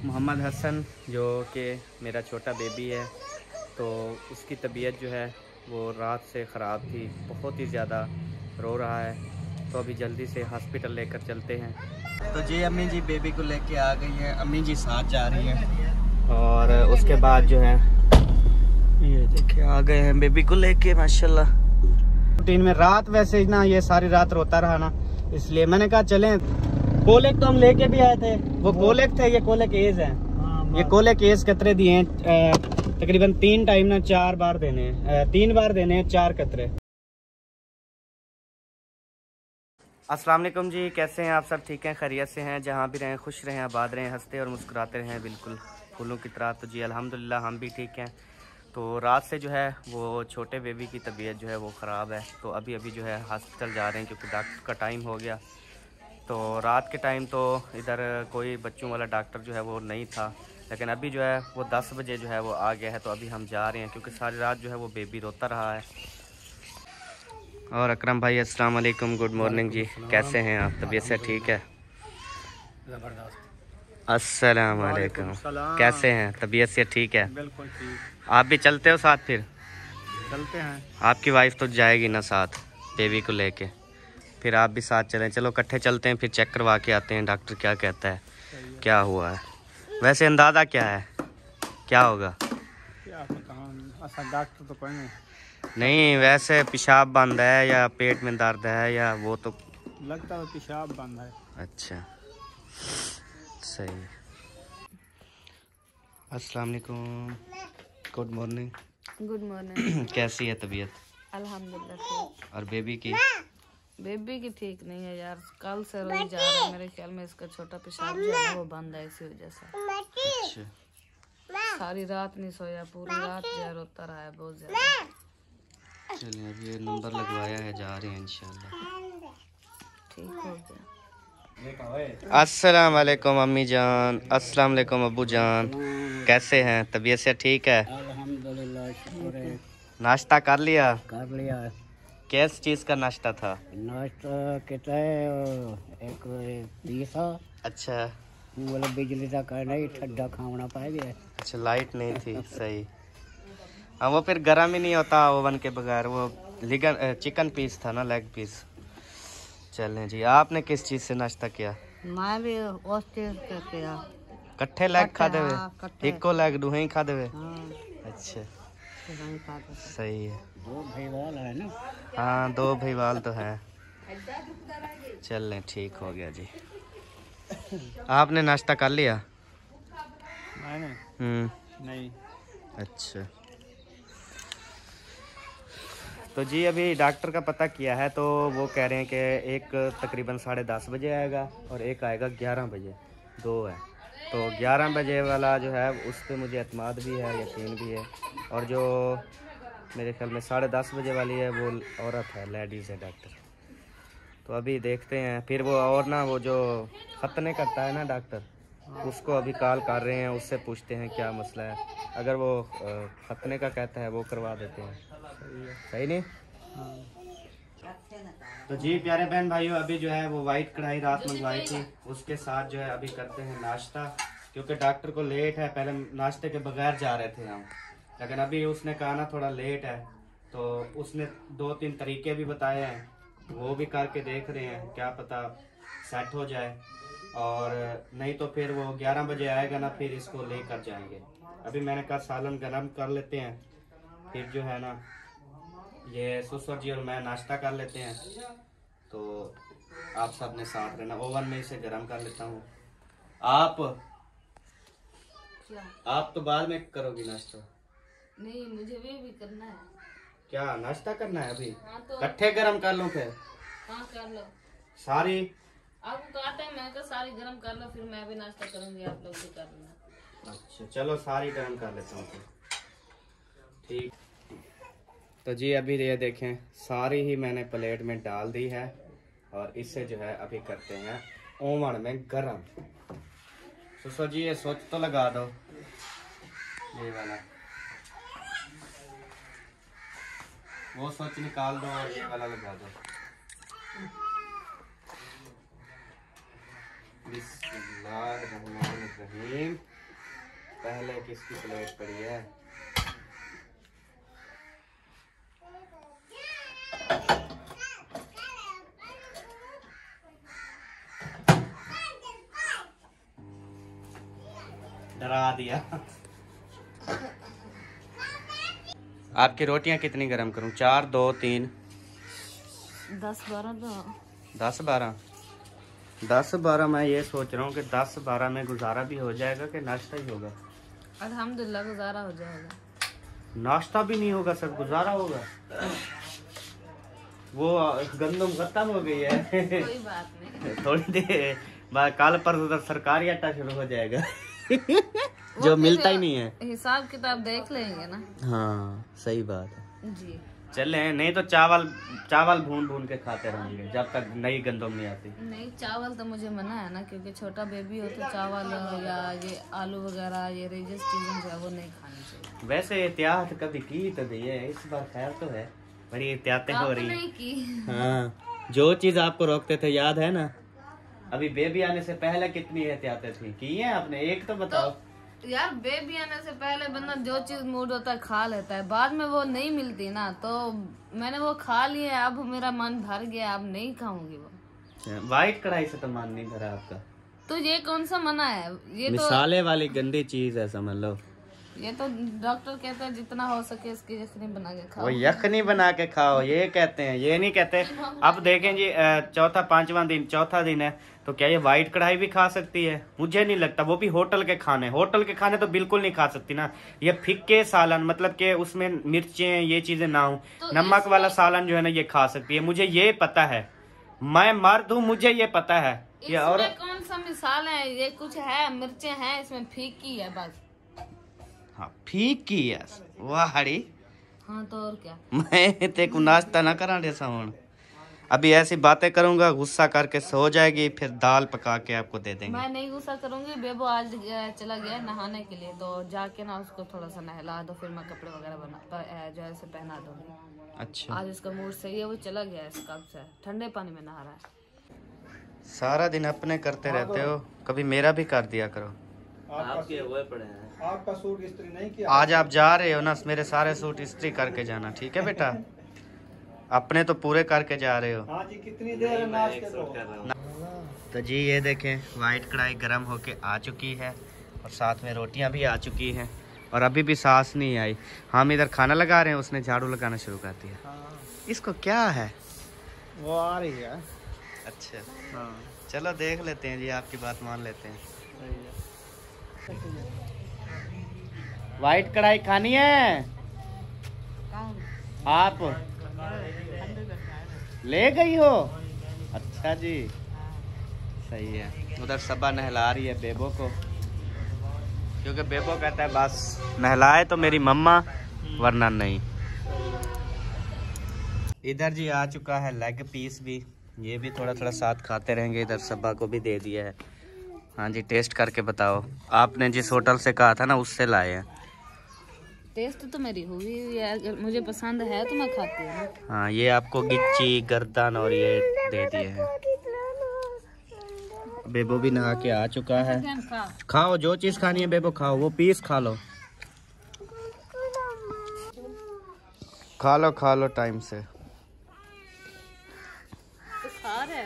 मोहम्मद हसन जो कि मेरा छोटा बेबी है, तो उसकी तबीयत जो है वो रात से ख़राब थी, बहुत ही ज़्यादा रो रहा है। तो अभी जल्दी से हॉस्पिटल लेकर चलते हैं। तो जी अम्मी जी बेबी को लेके आ गई हैं, अम्मी जी साथ जा रही हैं। और उसके बाद जो है ये देखिए आ गए हैं बेबी को लेके माशाल्लाह। रूटीन में रात वैसे ही ना, ये सारी रात रोता रहा ना, इसलिए मैंने कहा चलें। कोलेक तो हम लेके भी आए थे, वो कोलेक थे, ये कोलेक एज है। ये कोलेक एज कतरे दिए हैं तकरीबन 3 टाइम ना 4 बार देने हैं, 3 बार देने हैं 4 कतरे। अस्सलाम वालेकुम जी, कैसे हैं आप सब? ठीक हैं, खैरियत से हैं? जहाँ भी रहें खुश रहें, आबाद रहें, हंसते और मुस्कुराते रहें, बिल्कुल फूलों की तरह। तो जी अल्हम्दुलिल्लाह हम भी ठीक हैं। तो रात से जो है वो छोटे बेबी की तबीयत जो है वो ख़राब है, तो अभी जो है हॉस्पिटल जा रहे हैं क्योंकि डॉक्टर का टाइम हो गया। तो रात के टाइम तो इधर कोई बच्चों वाला डॉक्टर जो है वो नहीं था, लेकिन अभी जो है वो 10 बजे जो है वो आ गया है। तो अभी हम जा रहे हैं क्योंकि सारी रात जो है वो बेबी रोता रहा है। और अकरम भाई अस्सलाम वालेकुम, गुड मॉर्निंग जी, कैसे हैं आप? तबीयत से ठीक है? अस्सलाम वालेकुम, कैसे हैं? तबीयत से ठीक है? बिल्कुल ठीक। आप भी चलते हो साथ? फिर चलते हैं। आपकी वाइफ तो जाएगी ना साथ बेबी को लेके, फिर आप भी साथ चलें। चलो इकट्ठे चलते हैं, फिर चेक करवा के आते हैं डॉक्टर क्या कहता है, क्या हुआ है। वैसे अंदाज़ा क्या है, क्या होगा? क्या पता, ऐसा डॉक्टर तो कोई नहीं, वैसे पेशाब बंद है या पेट में दर्द है या वो तो लगता है पेशाब बंद है। अच्छा सही। अस्सलाम वालेकुम, गुड मॉर्निंग। Good morning. कैसी है तबीयत? अल्हम्दुलिल्लाह ठीक। और बेबी की? बेबी की ठीक नहीं है यार, कल से रोई जा रहा है। मेरे ख्याल में इसका छोटा पेशाब जो है वो बंद है, इसी वजह से। अच्छा, सारी रात नहीं सोया, पूरी रात जो है रोता रहा है बहुत ज्यादा। चलिए अभी ये नंबर लगवाया है, जा रहे हैं इंशाल्लाह। ठीक हो गया। अस्सलाम वालेकुम अम्मी जान, अस्सलाम वालेकुम अब्बू जान, कैसे हैं? तबीयत से ठीक है? अल्हम्दुलिल्लाह, शुक्र है। नाश्ता कर लिया? कर लिया। किस चीज़ का नाश्ता था? नाश्ता कहता है एक पीसा, अच्छा बोले बिजली का करना ही ठंडा खाना पाएगा। अच्छा, लाइट नहीं थी, सही। हाँ वो फिर गर्म ही नहीं होता ओवन के बगैर। वो चिकन पीस था ना, लेग पीस। चलें जी, आपने किस चीज़ से नाश्ता किया? मैं भी उस चीज के किया। कट्ठे लेग खा देवे? कट्ठे। इको लेग दुहे खा देवे? हाँ, अच्छा नहीं खाता। सही है। 2 भाईवाल है ना। हाँ 2 भाईवाल तो हैं। चल लें, ठीक हो गया जी। आपने नाश्ता कर लिया? मैंने नहीं। अच्छा, तो जी अभी डॉक्टर का पता किया है, तो वो कह रहे हैं कि एक तकरीबन 10:30 बजे आएगा और एक आएगा 11 बजे, 2 है। तो 11 बजे वाला जो है उस पर मुझे एतमाद भी है, यकीन भी है। और जो मेरे ख्याल में 10:30 बजे वाली है वो औरत है, लेडीज़ है डॉक्टर। तो अभी देखते हैं। फिर वो और ना वो जो खतने करता है ना डॉक्टर, उसको अभी कॉल कर रहे हैं, उससे पूछते हैं क्या मसला है। अगर वो खतने का कहता है वो करवा देते हैं। सही नहीं? तो जी प्यारे बहन भाइयों, अभी जो है वो वाइट कढ़ाई रात मंगवाई थी, उसके साथ जो है अभी करते हैं नाश्ता, क्योंकि डॉक्टर को लेट है। पहले नाश्ते के बगैर जा रहे थे हम, लेकिन अभी उसने कहा ना थोड़ा लेट है, तो उसने 2-3 तरीके भी बताए हैं, वो भी करके देख रहे हैं, क्या पता सेट हो जाए। और नहीं तो फिर वो 11 बजे आएगा ना, फिर इसको लेकर जाएंगे। अभी मैंने कहा सालन गरम कर लेते हैं, फिर जो है ना ये सुसर जी और मैं नाश्ता कर लेते हैं। तो आप सब ने साथ रहना, ओवन में इसे गरम कर लेता हूँ। आप तो बाद में करोगी नाश्ता? नहीं, मुझे भी करना है। क्या नाश्ता करना है अभी? हाँ तो इकट्ठे गरम कर लूँ फिर? हाँ कर लो। सारी आपको कहते हैं, मैं तो सारी गरम कर लो, फिर मैं भी नाश्ता करूंगी, आप लोग भी कर लेना। अच्छा चलो सारी गरम कर लेता हूँ फिर। ठीक। तो जी अभी ये देखें, सारी ही मैंने प्लेट में डाल दी है और इससे जो है अभी करते हैं ओवन में गरम। सुसो जी ये स्विच तो लगा दो, ये वाला वो स्विच निकाल दो और ये वाला लगा दो। बिस्मिल्लाहिर्रहमानिर्रहीम। पहले किसकी प्लेट पड़ी है? डरा दिया। आपकी रोटियां कितनी गरम करूं? 4, 2, 3, 10-12 दो। 10-12? 10-12 मैं ये सोच रहा हूँ कि 10-12 में गुजारा भी हो जाएगा कि नाश्ता ही होगा? अल्हम्दुलिल्लाह गुजारा हो जाएगा। नाश्ता भी नहीं होगा, सब गुजारा होगा। वो गंदम खत्म हो गई है। कोई बात नहीं, थोड़ी देर बाद कल पर सरकारी आटा शुरू हो जाएगा। जो मिलता ही नहीं है। हिसाब किताब देख लेंगे ना। हाँ सही बात है जी। चले, नहीं तो चावल भून भून के खाते रहेंगे जब तक नई गंदम नहीं आती। नहीं, चावल तो मुझे मना है ना, क्योंकि छोटा बेबी हो तो चावल या ये आलू वगैरह ये रिजियस चीजें जो है वो नहीं खानी चाहिए। वैसे एहतियात कभी की तो दी है, इस बार खैर तो है, बड़ी एहतियातें हो रही नहीं की। हाँ, जो चीज आपको रोकते थे याद है ना? अभी बेबी आने से पहले कितनी एहतियातें थी, की है आपने? एक तो बताओ। यार बेबी आने से पहले बंदा जो चीज मूड होता है खा लेता है, बाद में वो नहीं मिलती ना, तो मैंने वो खा ली है, अब मेरा मन भर गया, अब नहीं खाऊंगी वो। वाइट कढ़ाई से तो मन नहीं भरा आपका? तो ये कौन सा मना है? ये तो मिसाले वाली गंदी चीज है, समझ लो। ये तो डॉक्टर कहते हैं जितना हो सके इसकी यखनी बना के खाओ। वो यखनी बना के खाओ ये कहते हैं, ये नहीं कहते। अब देखें जी, चौथा दिन है, तो क्या ये वाइट कढ़ाई भी खा सकती है? मुझे नहीं लगता, वो भी होटल के खाने तो बिल्कुल नहीं खा सकती ना। ये फिक्के सालन, मतलब के उसमें मिर्चें ये चीजें ना हो, तो नमक वाला सालन जो है ना ये खा सकती है, मुझे ये पता है। मैं मर्द हूँ, मुझे ये पता है। ये और कौन सा मिसाल है? ये कुछ है, मिर्चें हैं इसमें, फीकी है बस। हाँ फीकी है, वाह हरी। हाँ तो और क्या? मैं तेको नाश्ता ना करा जैसा हूँ, अभी ऐसी बातें करूंगा गुस्सा करके सो जाएगी, फिर दाल पका के आपको दे देंगे। मैं नहीं गुस्सा करूंगी। बेबो आज चला गया नहाने के लिए, तो जाके ना उसको थोड़ा सा नहला दो, फिर मैं कपड़े वगैरह जो है पहना दूंगी। अच्छा, आज उसका मूड सही है, वो चला गया है कब से, ठंडे पानी में नहा रहा है। सारा दिन अपने करते रहते हो, कभी मेरा भी कर दिया करो। आपके हुए पड़े हैं। आपका सूट इस्त्री नहीं किया? आज आप जा रहे हो ना, मेरे सारे सूट इस्त्री करके जाना, ठीक है बेटा? अपने तो पूरे करके जा रहे हो। हाँ जी, कितनी देर नाश्ते को? तो जी ये देखें, वाइट कढ़ाई गर्म होके आ चुकी है और साथ में रोटियां भी आ चुकी हैं, और अभी भी सांस नहीं आई। हम इधर खाना लगा रहे हैं, उसने झाड़ू लगाना शुरू कर दिया। हाँ। इसको क्या है? वो आ रही है। अच्छा हाँ चलो देख लेते हैं जी, आपकी बात मान लेते हैं। वाइट कढ़ाई खानी है? आप ले गई हो? अच्छा जी, सही है। उधर सबा नहला रही है बेबो को, क्योंकि बेबो कहता है बस नहलाए तो मेरी मम्मा, वरना नहीं। इधर जी आ चुका है लेग पीस भी, ये भी थोड़ा थोड़ा साथ खाते रहेंगे। इधर सबा को भी दे दिया है। हाँ जी, टेस्ट करके बताओ। आपने जिस होटल से कहा था ना, उससे लाए हैं। टेस्ट तो मेरी हुई है, मुझे पसंद है तो मैं खाती हूँ। हाँ, ये आपको गिच्ची, गर्दन और ये दे दिए हैं। बेबो भी नहा के आ चुका है। खाओ जो चीज खानी है बेबो, खाओ, वो पीस खा लो, खा लो टाइम से। तो खा रहे हैं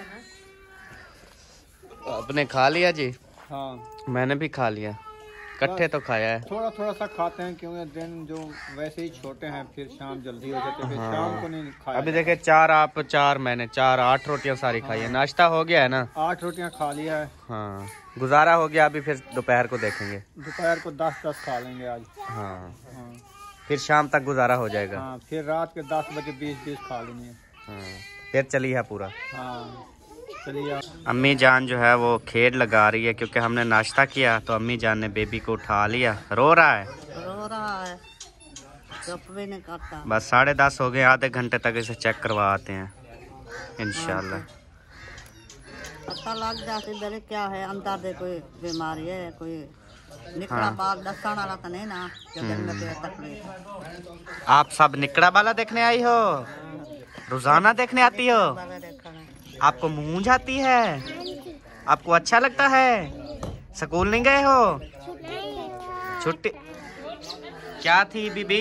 ना? आपने खा लिया जी? हाँ मैंने भी खा लिया, इकट्ठे तो खाया है। थोड़ा थोड़ा सा खाते हैं, क्योंकि दिन जो वैसे ही छोटे हैं, फिर शाम जल्दी हो जाती है, फिर शाम को नहीं खाया। अभी देखे 4 आप 4 मैंने 4 8 रोटियां सारी खाई है। नाश्ता हो गया है ना? 8 रोटियां खा लिया है। हाँ, गुजारा हो गया। अभी फिर दोपहर को देखेंगे। दोपहर को 10 खा लेंगे आज। हाँ, हाँ फिर शाम तक गुजारा हो जाएगा। हाँ, फिर रात के 10 बजे 20 खा लेंगे। हाँ, फिर चली है पूरा। हाँ चलिए। अम्मी जान जो है वो खेड लगा रही है, क्योंकि हमने नाश्ता किया तो अम्मी जान ने बेबी को उठा लिया। रो रहा है? चुप भी नहीं करता। बस 10:30 हो गए, आधे घंटे तक इसे चेक करवा आते हैं इंशाल्लाह। पता लग जाती इधर क्या है, अंदर दे कोई बीमारी है, कोई निकला बाल दसाना वाला तो नहीं ना, जो दिन में कोई तकलीफ। आप सब निकड़ा वाला देखने आई हो? रोजाना देखने आती हो? आपको मूंछ आती है? आपको अच्छा लगता है? स्कूल नहीं गए हो? छुट्टी क्या थी बीबी?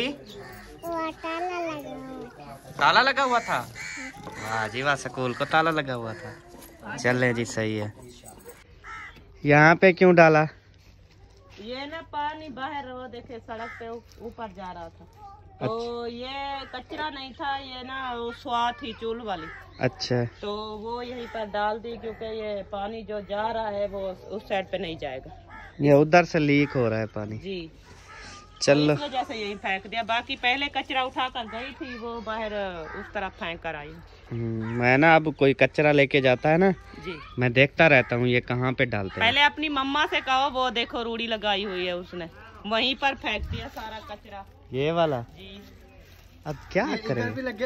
ताला लगा हुआ था। वाह जी वाह, स्कूल को ताला लगा हुआ था। चले जी, सही है। यहाँ पे क्यों डाला? ये ना पानी बाहर वो देखे सड़क पे ऊपर जा रहा था, तो ये कचरा नहीं था, ये ना वो स्वाद थी चूल वाली। अच्छा, तो वो यहीं पर डाल दी, क्योंकि ये पानी जो जा रहा है वो उस साइड पे नहीं जाएगा, ये उधर से लीक हो रहा है पानी जी। चलो, इस वजह से यही फेंक दिया। बाकी पहले कचरा उठा कर गई थी, वो बाहर उस तरफ फेंक कर आई। मैं ना अब कोई कचरा लेके जाता है ना जी, मैं देखता रहता हूँ ये कहाँ पे डालते हैं। पहले अपनी मम्मा से कहो, वो देखो रूढ़ी लगाई हुई है उसने, वहीं पर फेंक दिया सारा कचरा। ये वाला जी, अब क्या करें?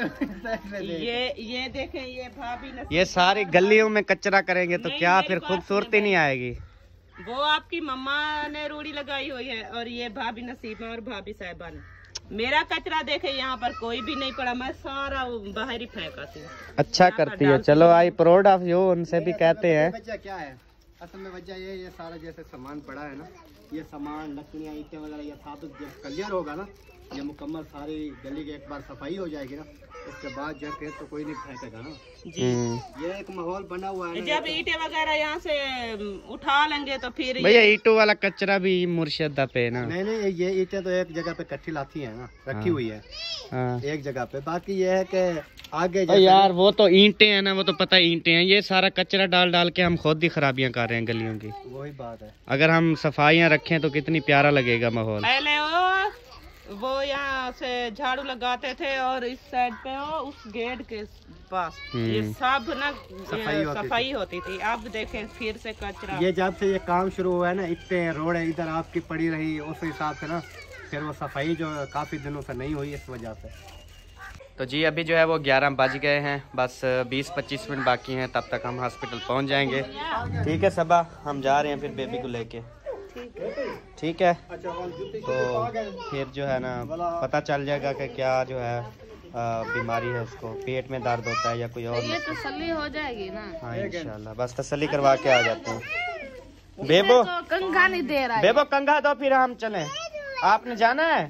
ये देखें, ये भाभी ने ये सारी गलियों में कचरा करेंगे तो नहीं, क्या मेरी फिर बात खूबसूरती सुनो नहीं भाई। आएगी? वो आपकी मम्मा ने रूढ़ी लगाई हुई है, और ये भाभी नसीमा और भाभी साहिबा ने। मेरा कचरा देखे यहाँ पर कोई भी नहीं पड़ा, मैं सारा बाहर ही फेंक आती हूँ। अच्छा करती है। चलो, आई प्राउड ऑफ यू, उनसे भी कहते हैं। वजह क्या है? असल में वजह ये सारा जैसे सामान पड़ा है ना, ये सामान लकड़ियाँ ईंटें वगैरह, ये साबित जब क्लियर होगा ना, ये मुकम्मल सारी गली की एक बार सफाई हो जाएगी ना, उसके बाद जो फिर तो कोई नहीं फेंकेगा ना जी। ये एक माहौल बना हुआ है ना। जब ईंटें वगैरह यहाँ से उठा लेंगे तो फिर भैया ईंटों वाला कचरा भी मुर्शिदा पे ना। नहीं, ये ईंटें तो एक जगह पे इकट्ठी लाती है ना, रखी हुई है हाँ। एक जगह पे। बाकी ये है कि आगे यार वो तो ईंटें हैं ना, वो तो पता है ईंटें हैं। ये सारा कचरा डाल डाल के हम खुद ही खराबियां कर रहे हैं गलियों की। वही बात है। अगर हम सफाइयां रखें तो कितनी प्यारा लगेगा माहौल। पहले वो यहाँ से झाड़ू लगाते थे, और इस साइड पे उस गेट के पास ये सब ना सफाई होती थी। अब देखें फिर से कचरा। ये जब से ये काम शुरू हुआ है ना, इतने रोड है इधर आपकी पड़ी रही, उस हिसाब से ना फिर वो सफाई जो काफ़ी दिनों से नहीं हुई इस वजह से। तो जी अभी जो है वो 11 बज गए हैं, बस 20-25 मिनट बाकी हैं, तब तक हम हॉस्पिटल पहुंच जाएंगे। ठीक है सबा, हम जा रहे हैं फिर बेबी को लेके। ठीक है, तो फिर जो है ना पता चल जाएगा कि क्या जो है बीमारी है, उसको पेट में दर्द होता है या कोई और। ये तसल्ली हो जाएगी ना। हाँ इंशाल्लाह, बस तसल्ली करवा के आ जाते हैं। बेबो तो कंघा नहीं दे रहा है। बेबो कंघा दो, फिर हम चलें। आपने जाना है?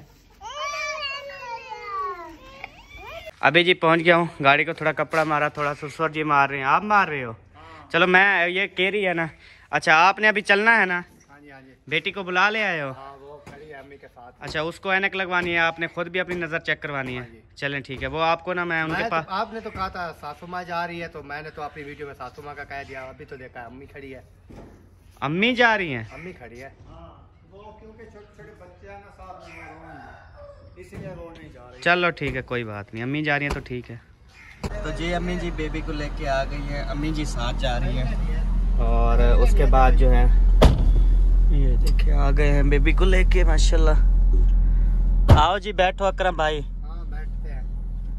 अभी जी पहुंच गया हूँ, गाड़ी को थोड़ा कपड़ा मारा, थोड़ा सुसर जी मार रहे हैं। आप मार रहे हो? चलो, मैं ये कह रही है ना। अच्छा, आपने अभी चलना है ना? बेटी को बुला ले आए हो? वो खड़ी है अम्मी के साथ। अच्छा, उसको ऐनक लगवानी है, आपने खुद भी अपनी नज़र चेक करवानी है। चलें ठीक है, वो आपको ना मैं उनके पास। आपने तो कहा था सासू माँ जा रही है, तो मैंने तो अपनी वीडियो में सासू माँ का कह दिया। अभी तो देखा अम्मी खड़ी है। अम्मी जा रही हैं? अम्मी खड़ी है। वो क्योंकि छोटे-छोटे बच्चे हैं ना साथ में, इसलिए रो नहीं जा रही। चलो ठीक है, कोई बात नहीं, अम्मी जा रही हैं तो ठीक है। तो जी अम्मी जी बेबी को लेके आ गई हैं, अम्मी जी साथ जा रही हैं। और उसके बाद जो है ये देखिए आ गए हैं बेबी को लेके, माशाल्लाह। आओ जी, बैठो अकरम भाई। हाँ, बैठते हैं।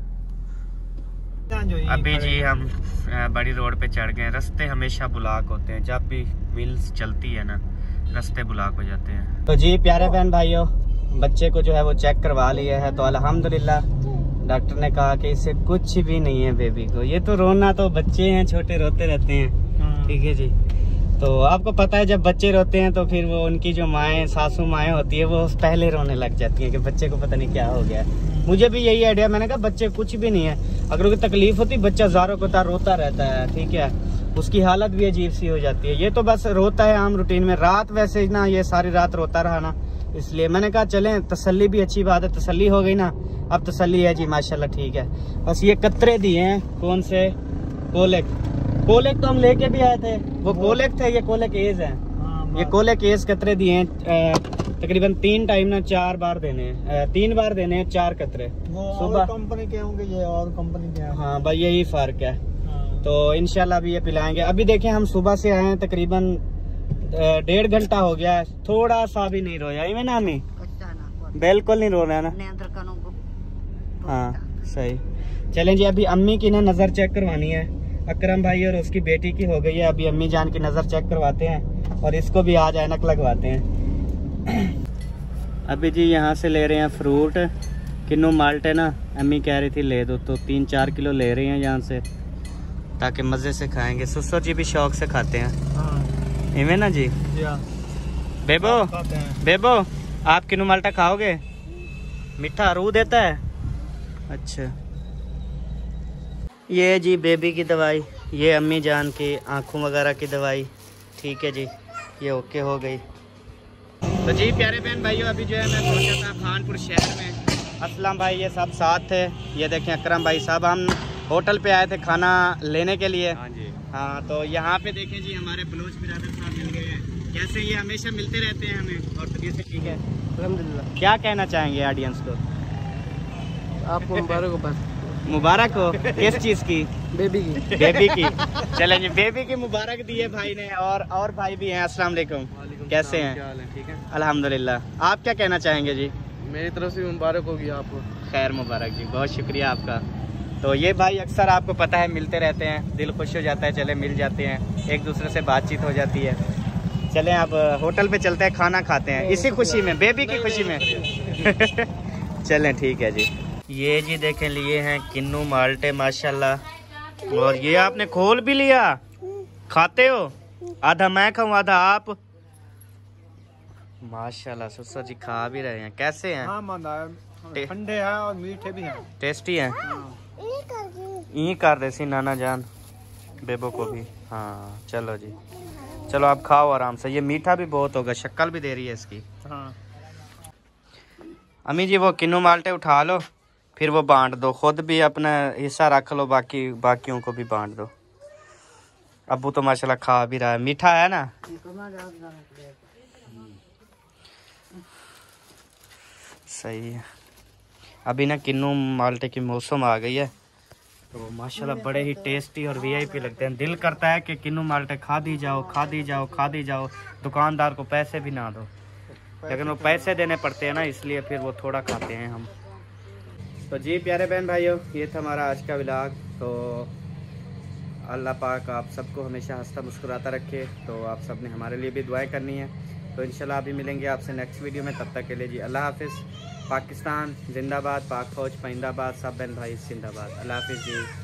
अभी जी हम बड़ी रोड पे चढ़ गए। रास्ते हमेशा ब्लॉक होते हैं, जब भी मिल्स चलती है ना रास्ते ब्लॉक हो जाते हैं। तो जी प्यारे बहन भाइयों, बच्चे को जो है वो चेक करवा लिया है, तो अल्हम्दुलिल्लाह डॉक्टर ने कहा कि इससे कुछ भी नहीं है बेबी को। ये तो रोना तो बच्चे हैं, छोटे रोते रहते हैं, ठीक है जी। तो आपको पता है जब बच्चे रोते हैं तो फिर वो उनकी जो माएँ, सासू माएँ होती है, वो पहले रोने लग जाती हैं कि बच्चे को पता नहीं क्या हो गया। मुझे भी यही आइडिया, मैंने कहा बच्चे कुछ भी नहीं है, अगर उसे तकलीफ होती बच्चा ज़ारों को तार रोता रहता है, ठीक है, उसकी हालत भी अजीब सी हो जाती है। ये तो बस रोता है आम रूटीन में। रात वैसे ना ये सारी रात रोता रहा ना, इसलिए मैंने कहा चलें, तसल्ली भी अच्छी बात है, तसल्ली हो गई ना, अब तसल्ली है जी माशाल्लाह, ठीक है। बस ये कतरे दिए हैं, कौन से? कोलेक तो हम लेके भी आए थे, वो कोलेक थे, ये कोलेक एज है। ये कोलेक एज कतरे दिए हैं, तकरीबन 3 टाइम ना 4 बार देने हैं, 3 बार देने हैं 4 कतरे सुबह। कंपनी के होंगे ये, और कंपनी के। हाँ भाई, यही फर्क है। तो इंशाल्लाह अभी ये पिलाएंगे। अभी देखें हम सुबह से आए हैं, तकरीबन 1.5 घंटा हो गया है, थोड़ा सा भी नहीं रोया। इवें ना मी बिल्कुल नहीं रो रहा है ना? हाँ सही। चलें जी, अभी अम्मी की ना नज़र चेक करवानी है। अकरम भाई और उसकी बेटी की हो गई है, अभी अम्मी जान की नज़र चेक करवाते हैं और इसको भी आज ऐनक लगवाते हैं। अभी जी यहाँ से ले रहे हैं फ्रूट, किन्नू माल्ट है ना, अम्मी कह रही थी ले दो, तो 3-4 किलो ले रहे हैं यहाँ से, ताकि मज़े से खाएंगे। सुसर जी भी शौक से खाते हैं, इवें ना जी? बेबो आप किन्नू माल्टा खाओगे? मीठा रू देता है। अच्छा, ये जी बेबी की दवाई, ये अम्मी जान की आँखों वगैरह की दवाई। ठीक है जी, ये ओके हो गई। तो जी प्यारे बहन भाइयों, अभी जो है मैं पहुंचा था खानपुर शहर में। असलम भाई ये सब साथ थे, ये देखें अकरम भाई साहब। हम होटल पे आए थे खाना लेने के लिए। हाँ जी। हाँ, तो यहाँ पे देखें जी हमारे बलोच बिरादर साहब मिल गए हैं। कैसे ये हमेशा मिलते रहते हैं हमें, और तबीयत से ठीक है अल्हम्दुलिल्लाह। क्या कहना चाहेंगे ऑडियंस को? आपको मुबारक हो। बस मुबारक हो किस चीज़ की? बेबी की। बेबी की। चलें जी, बेबी की मुबारक दी है भाई ने। और भाई भी हैं। अस्सलाम वालेकुम, कैसे हैं? क्या हाल है? ठीक है अल्हम्दुलिल्लाह। आप क्या कहना चाहेंगे जी? मेरी तरफ से मुबारक होगी आपको। खैर मुबारक जी, बहुत शुक्रिया आपका। तो ये भाई अक्सर आपको पता है मिलते रहते हैं, दिल खुश हो जाता है। चले मिल जाते हैं, एक दूसरे से बातचीत हो जाती है। चलें अब होटल पे चलते हैं, खाना खाते हैं इसी खुशी में, बेबी की खुशी में। चलें ठीक है जी। ये जी देखें लिए हैं किन्नू माल्टे माशाल्लाह। और ये आपने खोल भी लिया, खाते हो? आधा मैं खाऊं आधा आप। माशाल्लाह सुसर जी खा भी रहे हैं। कैसे हैं? हाँ मंदा है, ठंडे हैं और मीठे भी हैं। टेस्टी हैं। यही कर रहे सी नाना जान बेबो को भी। हाँ चलो जी, चलो आप खाओ आराम से। ये मीठा भी बहुत होगा, शक्ल भी दे रही है इसकी। हाँ अम्मी जी वो किन्नू माल्टे उठा लो, फिर वो बांट दो। खुद भी अपना हिस्सा रख लो, बाकियों को भी बांट दो। अब्बू तो माशाल्लाह खा भी रहा है। मीठा है ना? सही है। अभी ना किन्नू माल्टे की मौसम आ गई है, तो माशाल्लाह बड़े ही टेस्टी और वीआईपी लगते हैं। दिल करता है कि किन्नू माल्टे खा दी जाओ, खा दी जाओ, खा दी जाओ। दुकानदार को पैसे भी ना दो, लेकिन वो पैसे देने पड़ते हैं ना, इसलिए फिर वो थोड़ा खाते हैं हम। तो जी प्यारे बहन भाइयों, ये था हमारा आज का व्लॉग। तो अल्लाह पाक आप सबको हमेशा हंसता मुस्कुराता रखे। तो आप सब ने हमारे लिए भी दुआएं करनी है। तो इंशाल्लाह अभी मिलेंगे आपसे नेक्स्ट वीडियो में। तब तक के लिए जी अल्लाह हाफिज़। पाकिस्तान जिंदाबाद, पाक फौज पाइंदाबाद, सब बहन भाई जिंदाबाद। अल्लाह हाफिज़ जी।